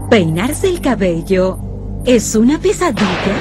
¿Peinarse el cabello es una pesadilla?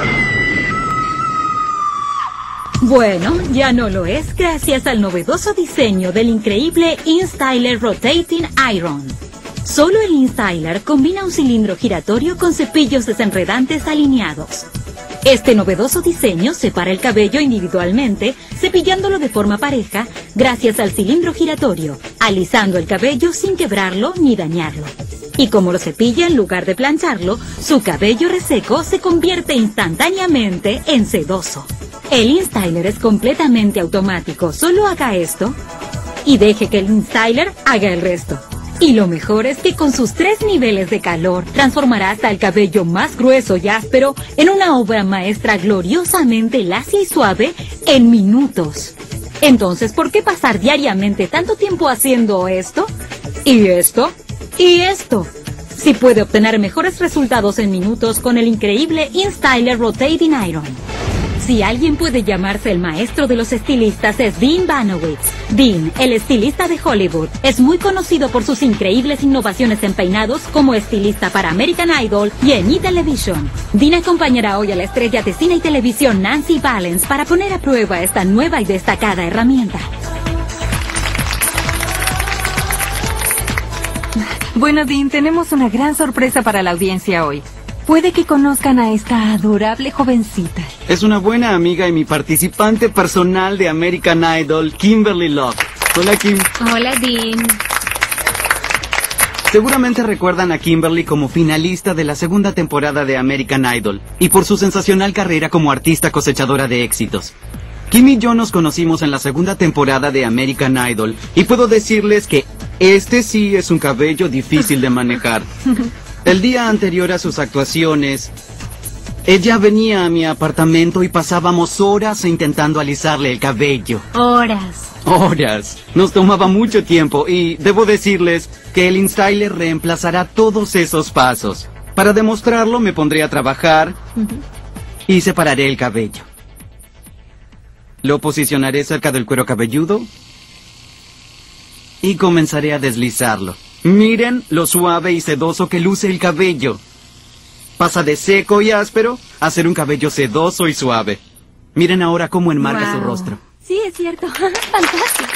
Bueno, ya no lo es gracias al novedoso diseño del increíble InStyler Rotating Iron. Solo el InStyler combina un cilindro giratorio con cepillos desenredantes alineados. Este novedoso diseño separa el cabello individualmente, cepillándolo de forma pareja gracias al cilindro giratorio, alisando el cabello sin quebrarlo ni dañarlo. Y como lo cepilla en lugar de plancharlo, su cabello reseco se convierte instantáneamente en sedoso. El InStyler es completamente automático, solo haga esto y deje que el InStyler haga el resto. Y lo mejor es que con sus 3 niveles de calor, transformará hasta el cabello más grueso y áspero en una obra maestra gloriosamente lacia y suave en minutos. Entonces, ¿por qué pasar diariamente tanto tiempo haciendo esto? ¿Y esto? ¿Y esto? Si puede obtener mejores resultados en minutos con el increíble InStyler Rotating Iron. Si alguien puede llamarse el maestro de los estilistas es Dean Banowitz. Dean, el estilista de Hollywood, es muy conocido por sus increíbles innovaciones en peinados como estilista para American Idol y en E! Dean acompañará hoy a la estrella de cine y televisión Nancy Valens para poner a prueba esta nueva y destacada herramienta. Bueno, Dean, tenemos una gran sorpresa para la audiencia hoy. Puede que conozcan a esta adorable jovencita. Es una buena amiga y mi participante personal de American Idol, Kimberly Love. Hola, Kim. Hola, Dean. Seguramente recuerdan a Kimberly como finalista de la segunda temporada de American Idol y por su sensacional carrera como artista cosechadora de éxitos. Kim y yo nos conocimos en la segunda temporada de American Idol y puedo decirles que este sí es un cabello difícil de manejar. El día anterior a sus actuaciones, ella venía a mi apartamento y pasábamos horas intentando alisarle el cabello. Horas. Nos tomaba mucho tiempo y debo decirles que el InStyler reemplazará todos esos pasos. Para demostrarlo me pondré a trabajar y separaré el cabello. Lo posicionaré cerca del cuero cabelludo y comenzaré a deslizarlo. Miren lo suave y sedoso que luce el cabello. Pasa de seco y áspero a ser un cabello sedoso y suave. Miren ahora cómo enmarca su rostro. Sí, es cierto. Fantástico.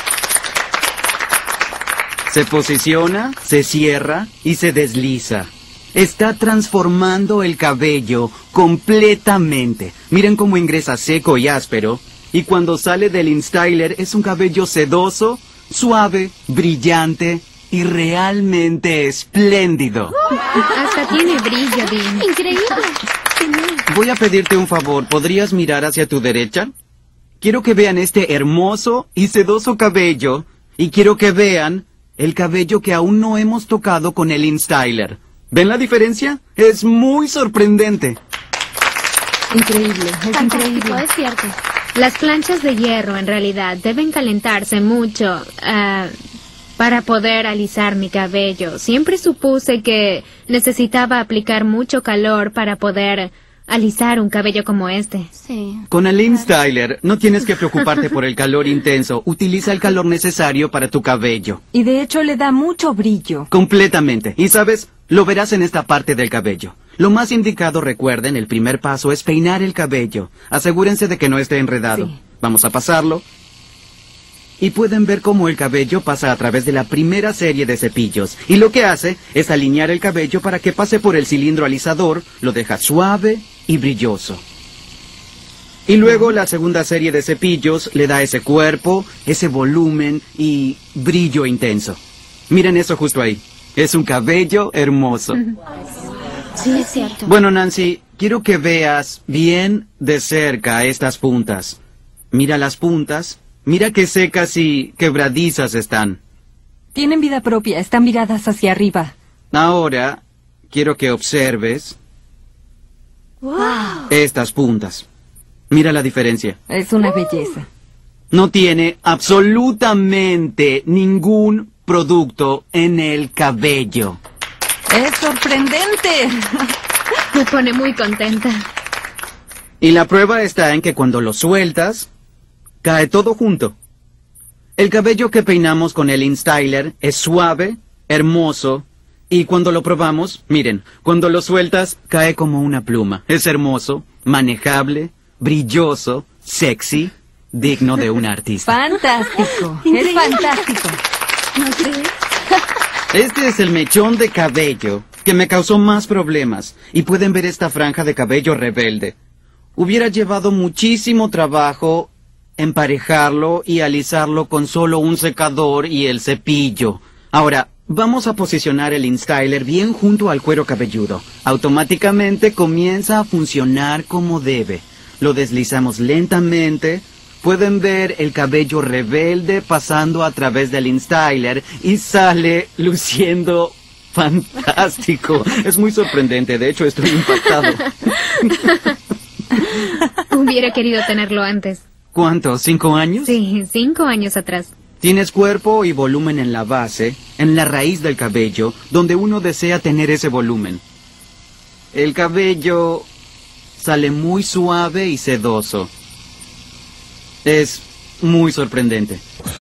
Se posiciona, se cierra y se desliza. Está transformando el cabello completamente. Miren cómo ingresa seco y áspero. Y cuando sale del InStyler es un cabello sedoso, suave, brillante y realmente espléndido. Hasta tiene brillo, Dean. Increíble. Voy a pedirte un favor. ¿Podrías mirar hacia tu derecha? Quiero que vean este hermoso y sedoso cabello. Y quiero que vean el cabello que aún no hemos tocado con el InStyler. ¿Ven la diferencia? Es muy sorprendente. Increíble, es increíble. Es cierto. Las planchas de hierro, en realidad, deben calentarse mucho para poder alisar mi cabello. Siempre supuse que necesitaba aplicar mucho calor para poder alisar un cabello como este. Sí. Con el InStyler no tienes que preocuparte por el calor intenso. Utiliza el calor necesario para tu cabello. Y de hecho le da mucho brillo. Completamente. Y sabes, lo verás en esta parte del cabello. Lo más indicado, recuerden, el primer paso es peinar el cabello. Asegúrense de que no esté enredado. Sí. Vamos a pasarlo. Y pueden ver cómo el cabello pasa a través de la primera serie de cepillos. Y lo que hace es alinear el cabello para que pase por el cilindro alisador, lo deja suave y brilloso. Y luego la segunda serie de cepillos le da ese cuerpo, ese volumen y brillo intenso. Miren eso justo ahí. Es un cabello hermoso. Sí, es cierto. Bueno, Nancy, quiero que veas bien de cerca estas puntas. Mira las puntas. Mira qué secas y quebradizas están. Tienen vida propia, están miradas hacia arriba. Ahora, quiero que observes estas puntas. Mira la diferencia. Es una belleza. No tiene absolutamente ningún producto en el cabello. ¡Es sorprendente! Me pone muy contenta. Y la prueba está en que cuando lo sueltas, cae todo junto. El cabello que peinamos con el InStyler es suave, hermoso Y cuando lo probamos, miren, cuando lo sueltas, cae como una pluma. Es hermoso, manejable, brilloso, sexy, digno de un artista. Fantástico. Es fantástico. ¿No crees? Este es el mechón de cabello que me causó más problemas. Y pueden ver esta franja de cabello rebelde. Hubiera llevado muchísimo trabajo emparejarlo y alisarlo con solo un secador y el cepillo. Ahora, vamos a posicionar el InStyler bien junto al cuero cabelludo. Automáticamente comienza a funcionar como debe. Lo deslizamos lentamente. Pueden ver el cabello rebelde pasando a través del InStyler y sale luciendo fantástico. Es muy sorprendente, de hecho estoy impactado. Hubiera querido tenerlo antes. ¿Cuánto? ¿5 años? Sí, 5 años atrás. Tienes cuerpo y volumen en la base, en la raíz del cabello, donde uno desea tener ese volumen. El cabello sale muy suave y sedoso. Es muy sorprendente.